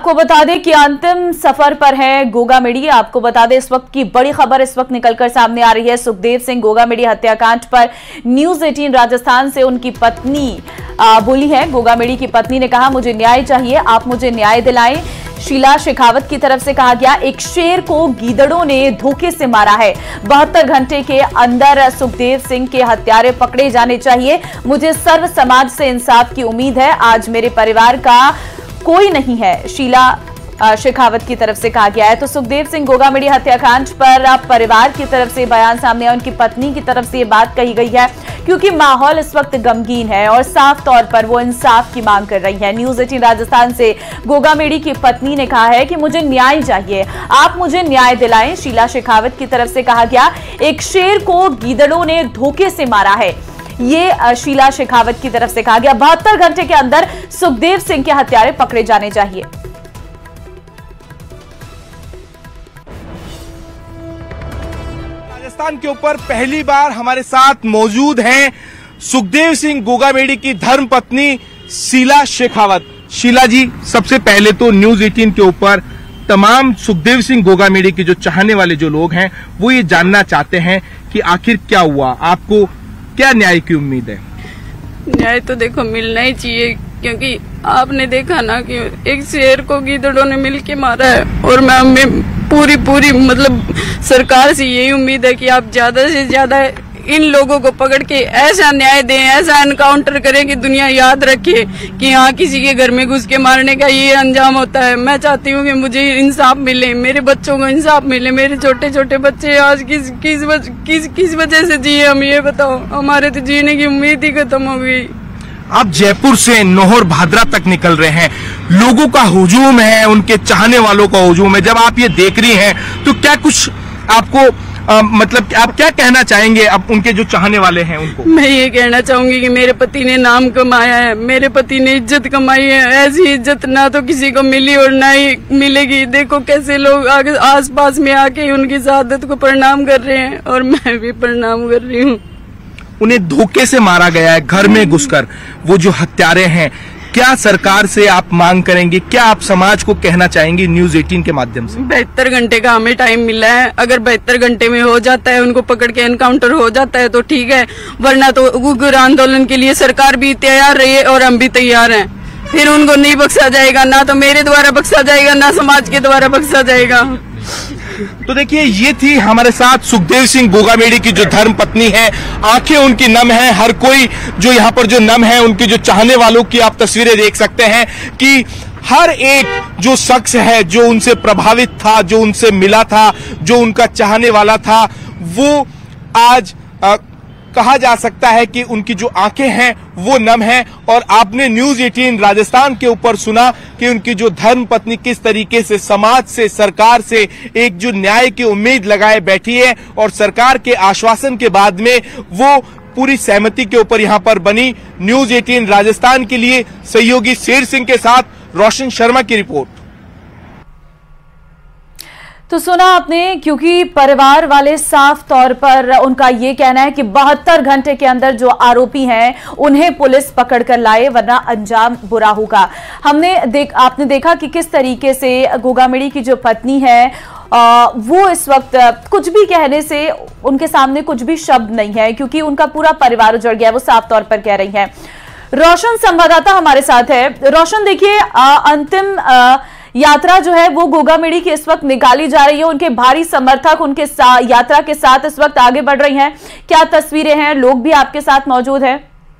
आपको बता दें कि अंतिम सफर पर है गोगामेडी। आपको बता दें इस वक्त की बड़ी खबर इस वक्त निकलकर सामने आ रही है। सुखदेव सिंह गोगामेडी हत्याकांड पर न्यूज 18 राजस्थान से उनकी पत्नी बोली है। गोगामेडी की पत्नी ने कहा, मुझे न्याय चाहिए, आप मुझे न्याय दिलाएं। शीला शेखावत की तरफ से कहा गया, एक शेर को गीदड़ों ने धोखे से मारा है। 72 घंटे के अंदर सुखदेव सिंह के हत्यारे पकड़े जाने चाहिए। मुझे सर्व समाज से इंसाफ की उम्मीद है। आज मेरे परिवार का कोई नहीं है, शीला शेखावत की तरफ से कहा गया है। तो सुखदेव सिंह गोगामेडी हत्याकांड पर परिवार की तरफ से बयान सामने आया, उनकी पत्नी की तरफ से ये बात कही गई है क्योंकि माहौल इस वक्त गमगीन है और साफ तौर पर वो इंसाफ की मांग कर रही है। न्यूज 18 राजस्थान से गोगामेडी की पत्नी ने कहा है कि मुझे न्याय चाहिए, आप मुझे न्याय दिलाएं। शीला शेखावत की तरफ से कहा गया, एक शेर को गीदड़ों ने धोखे से मारा है। ये शीला शेखावत की तरफ से कहा गया। 72 घंटे के अंदर सुखदेव सिंह के हत्यारे पकड़े जाने चाहिए। राजस्थान के ऊपर पहली बार हमारे साथ मौजूद हैं सुखदेव सिंह गोगामेडी की धर्मपत्नी शीला शेखावत। शीला जी, सबसे पहले तो न्यूज 18 के ऊपर तमाम सुखदेव सिंह गोगामेडी के जो चाहने वाले जो लोग हैं वो ये जानना चाहते हैं कि आखिर क्या हुआ, आपको क्या न्याय की उम्मीद है? न्याय तो देखो मिलना ही चाहिए, क्योंकि आपने देखा ना कि एक शेर को गीदड़ों ने मिलके मारा है। और मैं पूरी मतलब सरकार से यही उम्मीद है कि आप ज्यादा से ज्यादा इन लोगों को पकड़ के ऐसा न्याय दें, ऐसा एनकाउंटर करें कि दुनिया याद रखे कि हाँ, किसी के घर में घुस के मारने का ये अंजाम होता है। मैं चाहती हूँ कि मुझे इंसाफ मिले, मेरे बच्चों को इंसाफ मिले। मेरे छोटे छोटे बच्चे आज किस वजह से जिए, हम ये बताओ। हमारे तो जीने की उम्मीद ही खत्म हो गई। आप जयपुर से नौहर भादरा तक निकल रहे हैं, लोगों का हुजूम है, उनके चाहने वालों का हुजूम है। जब आप ये देख रही हैं तो क्या कुछ आपको मतलब आप क्या कहना चाहेंगे अब उनके जो चाहने वाले हैं उनको? मैं ये कहना चाहूंगी कि मेरे पति ने नाम कमाया है, मेरे पति ने इज्जत कमाई है। ऐसी इज्जत ना तो किसी को मिली और ना ही मिलेगी। देखो कैसे लोग आगे आस पास में आके उनकी शहादत को प्रणाम कर रहे हैं और मैं भी प्रणाम कर रही हूँ। उन्हें धोखे से मारा गया है, घर में घुसकर। वो जो हत्यारे हैं, क्या सरकार से आप मांग करेंगे, क्या आप समाज को कहना चाहेंगे न्यूज 18 के माध्यम से? 72 घंटे का हमें टाइम मिला है। अगर 72 घंटे में हो जाता है, उनको पकड़ के एनकाउंटर हो जाता है तो ठीक है, वरना तो उग्र आंदोलन के लिए सरकार भी तैयार रही है और हम भी तैयार हैं। फिर उनको नहीं बख्शा जाएगा, ना तो मेरे द्वारा बख्शा जाएगा, ना समाज के द्वारा बख्शा जाएगा। तो देखिए, ये थी हमारे साथ सुखदेव सिंह गोगामेडी की जो धर्म पत्नी है। आंखें उनकी नम है, हर कोई जो यहाँ पर जो नम है, उनके जो चाहने वालों की आप तस्वीरें देख सकते हैं कि हर एक जो शख्स है जो उनसे प्रभावित था, जो उनसे मिला था, जो उनका चाहने वाला था, वो आज कहा जा सकता है कि उनकी जो आंखें हैं वो नम हैं। और आपने न्यूज 18 राजस्थान के ऊपर सुना कि उनकी जो धर्म पत्नी किस तरीके से समाज से, सरकार से एक जो न्याय की उम्मीद लगाए बैठी है और सरकार के आश्वासन के बाद में वो पूरी सहमति के ऊपर यहां पर बनी। न्यूज 18 राजस्थान के लिए सहयोगी शेर सिंह के साथ रोशन शर्मा की रिपोर्ट। तो सुना आपने, क्योंकि परिवार वाले साफ तौर पर उनका ये कहना है कि 72 घंटे के अंदर जो आरोपी हैं उन्हें पुलिस पकड़ कर लाए, वरना अंजाम बुरा होगा। आपने देखा कि किस तरीके से गोगामेडी की जो पत्नी है वो इस वक्त कुछ भी कहने से उनके सामने कुछ भी शब्द नहीं है, क्योंकि उनका पूरा परिवार उजड़ गया है, वो साफ तौर पर कह रही है। रोशन संवाददाता हमारे साथ है। रोशन, देखिए, अंतिम यात्रा जो है वो गोगामेडी की इस वक्त निकाली जा रही है। उनके भारी समर्थक उनके यात्रा के साथ इस वक्त आगे बढ़ रही हैं। क्या तस्वीरें हैं, लोग भी आपके साथ मौजूद हैं?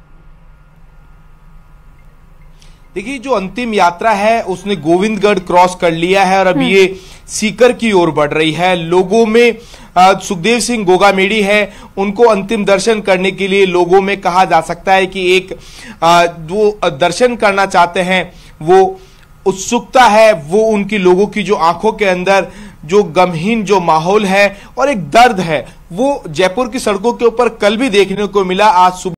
देखिए, जो अंतिम यात्रा है उसने गोविंदगढ़ क्रॉस कर लिया है और अब ये सीकर की ओर बढ़ रही है। लोगों में सुखदेव सिंह गोगामेडी है, उनको अंतिम दर्शन करने के लिए लोगों में कहा जा सकता है कि एक वो दर्शन करना चाहते हैं, वो उत्सुकता है, वो उनकी लोगों की जो आंखों के अंदर जो गमहीन जो माहौल है और एक दर्द है, वो जयपुर की सड़कों के ऊपर कल भी देखने को मिला। आज सुबह